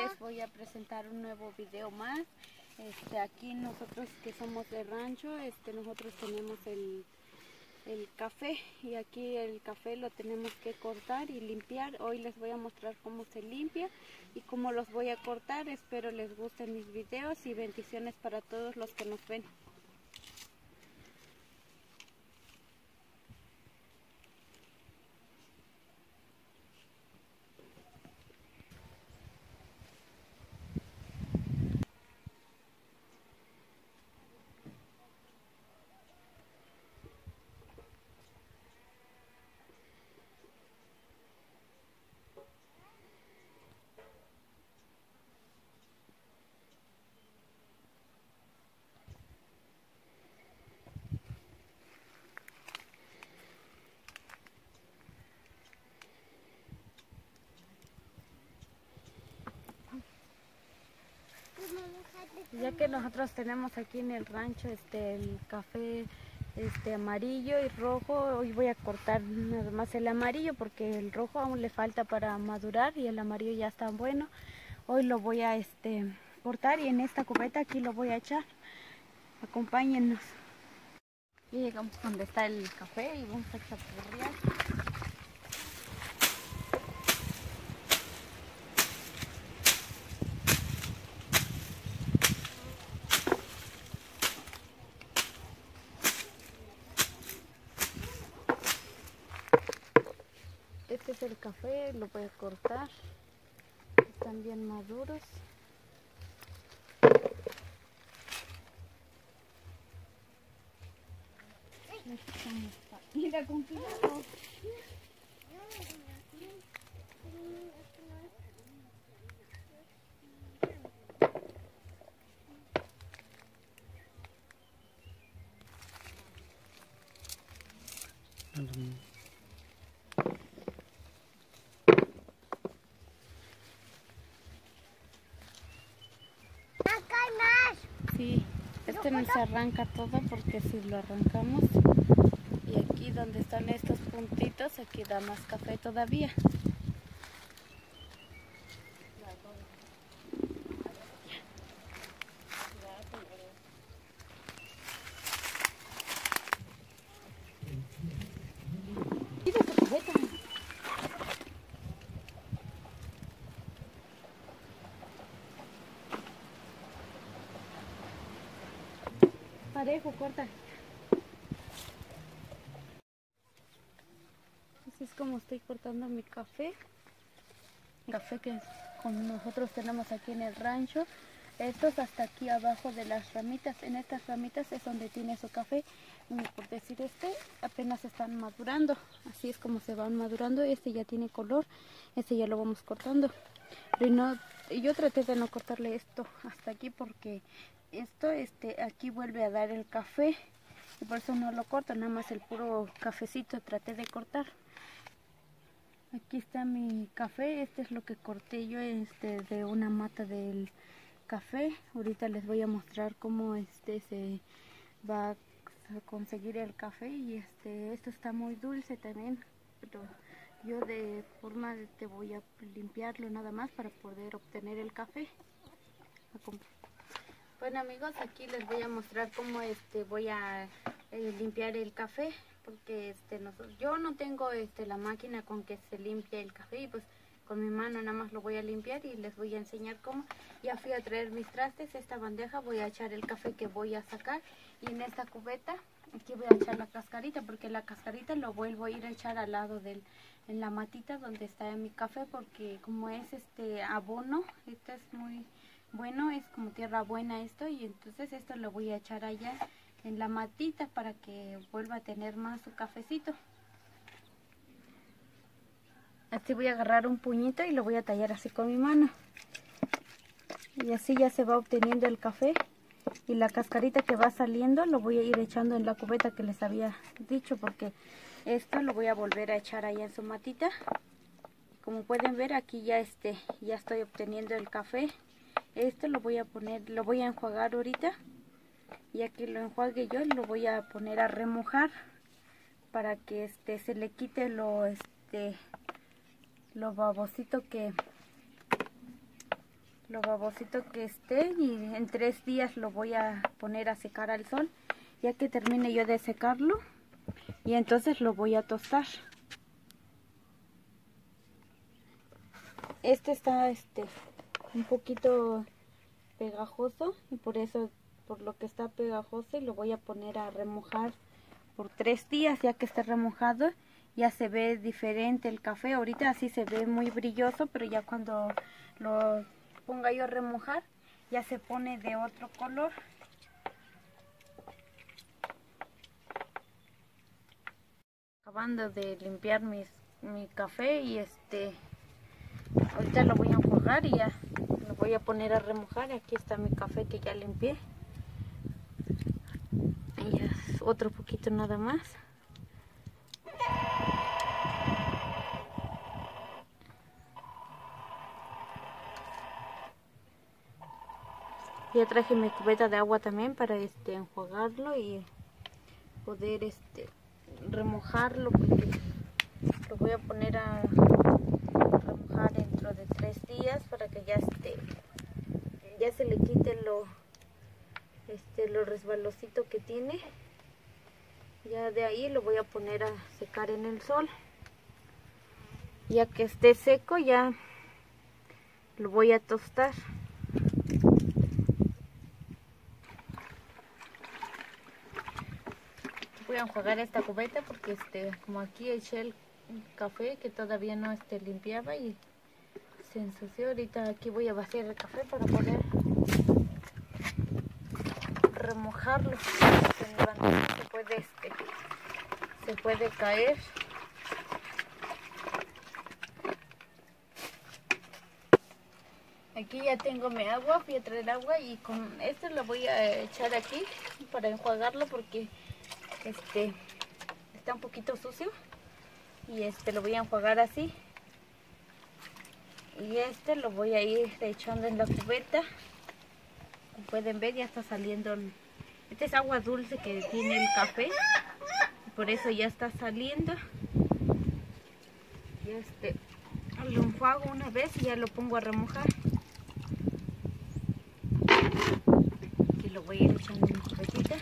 les voy a presentar un nuevo video más. Aquí nosotros que somos de rancho, nosotros tenemos el café, y aquí el café lo tenemos que cortar y limpiar. Hoy les voy a mostrar cómo se limpia y cómo los voy a cortar. Espero les gusten mis videos y bendiciones para todos los que nos ven. Ya que nosotros tenemos aquí en el rancho el café amarillo y rojo, hoy voy a cortar nada más el amarillo porque el rojo aún le falta para madurar y el amarillo ya está bueno. Hoy lo voy a cortar y en esta cubeta aquí lo voy a echar. Acompáñennos. Y llegamos donde está el café y vamos a chapurrear. Este es el café, lo voy a cortar. Están bien maduros. Mira, con cuidado. Sí, no se arranca todo porque si lo arrancamos, y aquí donde están estos puntitos, aquí da más café todavía. Mira esta cubeta. Parejo, corta. Así es como estoy cortando mi café. Café que como nosotros tenemos aquí en el rancho. Estos hasta aquí abajo de las ramitas. En estas ramitas es donde tiene su café. Por decir apenas están madurando. Así es como se van madurando. Este ya tiene color. Este ya lo vamos cortando. Pero no, yo traté de no cortarle esto hasta aquí porque esto aquí vuelve a dar el café. Y por eso no lo corto. Nada más el puro cafecito traté de cortar. Aquí está mi café. Este es lo que corté yo de una mata del café. Ahorita les voy a mostrar cómo se va a conseguir el café. Y esto está muy dulce también, pero yo de forma te voy a limpiarlo nada más para poder obtener el café. Bueno amigos, aquí les voy a mostrar cómo voy a limpiar el café, porque yo no tengo la máquina con que se limpia el café, y pues con mi mano nada más lo voy a limpiar y les voy a enseñar cómo. Ya fui a traer mis trastes. Esta bandeja voy a echar el café que voy a sacar, y en esta cubeta aquí voy a echar la cascarita, porque la cascarita lo vuelvo a ir a echar al lado en la matita donde está mi café, porque como es abono, este es muy bueno, es como tierra buena esto, y entonces esto lo voy a echar allá en la matita para que vuelva a tener más su cafecito. Así voy a agarrar un puñito y lo voy a tallar así con mi mano. Y así ya se va obteniendo el café. Y la cascarita que va saliendo lo voy a ir echando en la cubeta que les había dicho, porque esto lo voy a volver a echar allá en su matita. Como pueden ver, aquí ya estoy obteniendo el café. Esto lo voy a poner, lo voy a enjuagar ahorita. Y aquí lo enjuague yo, lo voy a poner a remojar para que se le quite lo babosito que lo babosito que esté, y en 3 días lo voy a poner a secar al sol, ya que termine yo de secarlo, y entonces lo voy a tostar. Este está un poquito pegajoso, y por lo que está pegajoso, y lo voy a poner a remojar por 3 días. Ya que esté remojado ya se ve diferente el café. Ahorita así se ve muy brilloso, pero ya cuando lo ponga yo a remojar ya se pone de otro color. Acabando de limpiar mi café, y ahorita lo voy a enjuagar y ya lo voy a poner a remojar. Aquí está mi café que ya limpié. Y ya otro poquito nada más. Ya traje mi cubeta de agua también para enjuagarlo y poder remojarlo, porque lo voy a poner a remojar dentro de 3 días para que ya se le quite lo resbalosito que tiene. Ya de ahí lo voy a poner a secar en el sol. Ya que esté seco ya lo voy a tostar. Voy a enjuagar esta cubeta porque como aquí eché el café que todavía no limpiaba y se ensució. Ahorita aquí voy a vaciar el café para poder remojarlo. Se puede caer. Aquí ya tengo mi agua, fui a traer agua, y con esto lo voy a echar aquí para enjuagarlo porque está un poquito sucio, y lo voy a enjuagar así. Y lo voy a ir echando en la cubeta. Como pueden ver, ya está saliendo. Esta es agua dulce que tiene el café, y por eso ya está saliendo. Ya lo enjuago una vez y ya lo pongo a remojar. Aquí lo voy a ir echando en mi cubetita.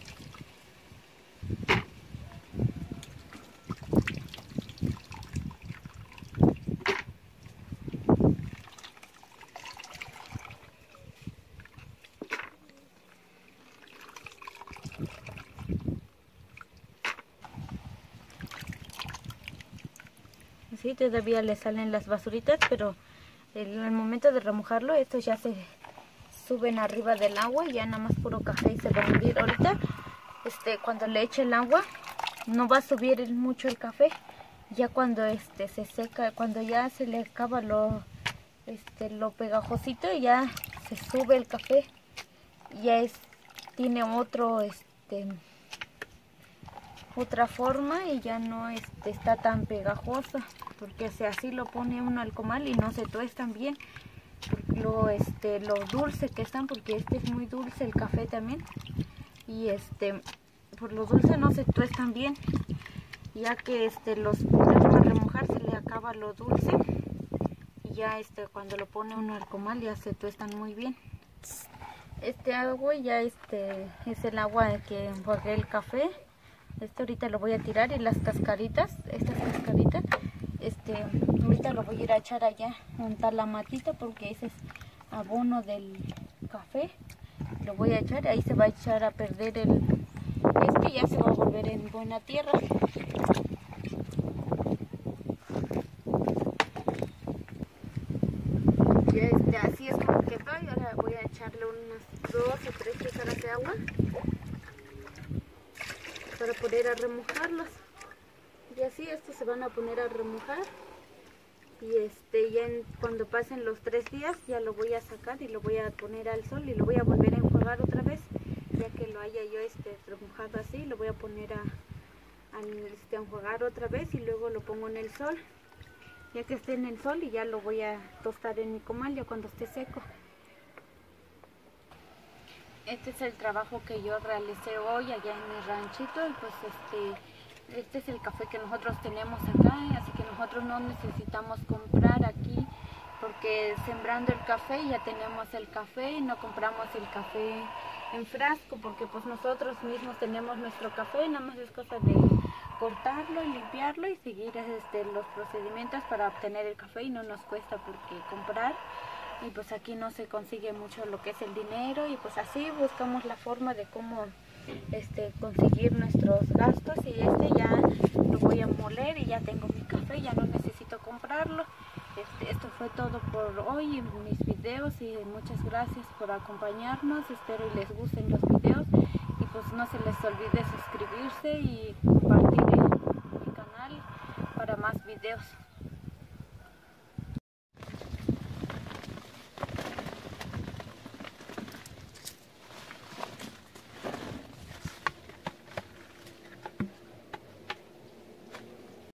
Así todavía le salen las basuritas, pero en el momento de remojarlo, estos ya se suben arriba del agua y ya nada más puro café y se va a hundir. Ahorita cuando le eche el agua no va a subir mucho el café. Ya cuando se seca, cuando ya se le acaba lo pegajosito, ya se sube el café. Ya tiene otra forma, y ya no está tan pegajoso, porque si así lo pone uno al comal y no se tuestan bien lo dulce que están, porque es muy dulce el café también, y por lo dulce no se tuestan bien. Ya que los ponemos a remojar se le acaba lo dulce, y ya cuando lo pone uno al comal ya se tuestan muy bien. Este agua ya es el agua que enjuagué el café. Ahorita lo voy a tirar, y las cascaritas, estas cascaritas, ahorita lo voy a ir a echar allá, montar la matita, porque ese es abono del café. Lo voy a echar, ahí se va a echar a perder ya se va a volver en buena tierra. Ya así es como quedó, y ahora voy a echarle unas 2 o 3 cucharadas de agua para poner a remojarlos. Y así estos se van a poner a remojar, y cuando pasen los 3 días ya lo voy a sacar y lo voy a poner al sol, y lo voy a volver a enjuagar otra vez. Ya que lo haya yo remojado así, lo voy a poner a enjuagar otra vez, y luego lo pongo en el sol. Ya que esté en el sol, y ya lo voy a tostar en mi comal ya cuando esté seco. Este es el trabajo que yo realicé hoy allá en mi ranchito, y pues este es el café que nosotros tenemos acá, así que nosotros no necesitamos comprar aquí porque sembrando el café ya tenemos el café y no compramos el café en frasco, porque pues nosotros mismos tenemos nuestro café y nada más es cosa de cortarlo y limpiarlo y seguir los procedimientos para obtener el café, y no nos cuesta porque comprar, y pues aquí no se consigue mucho lo que es el dinero, y pues así buscamos la forma de cómo conseguir nuestros gastos. Y ya lo voy a moler y ya tengo mi café, ya no necesito comprarlo. Esto fue todo por hoy en mis videos, y muchas gracias por acompañarnos. Espero y les gusten los videos, y pues no se les olvide suscribirse y compartir mi canal para más videos.